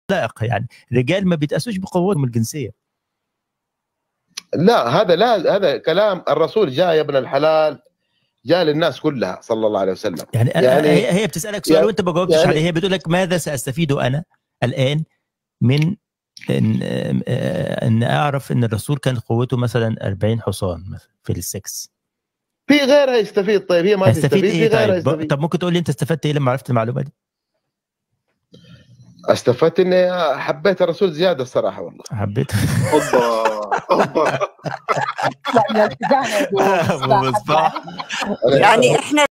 لائق، يعني الرجال ما بيتأسوش بقوتهم الجنسية. لا هذا كلام الرسول، جاء يا ابن الحلال، جاء للناس كلها صلى الله عليه وسلم. يعني هي بتسألك سؤال وانت ما جاوبتش عليه. هي بتقول لك ماذا سأستفيد انا الآن من ان اعرف ان الرسول كان قوته مثلا 40 حصان مثلا في السكس. في غيرها يستفيد. طيب هي ما تستفيد، إيه؟ في غيرها طيب. يستفيد. طب ممكن تقول لي انت استفدت ايه لما عرفت المعلومة دي؟ استفدت اني حبيت الرسول زيادة الصراحة والله. حبيت. اوبا يعني احنا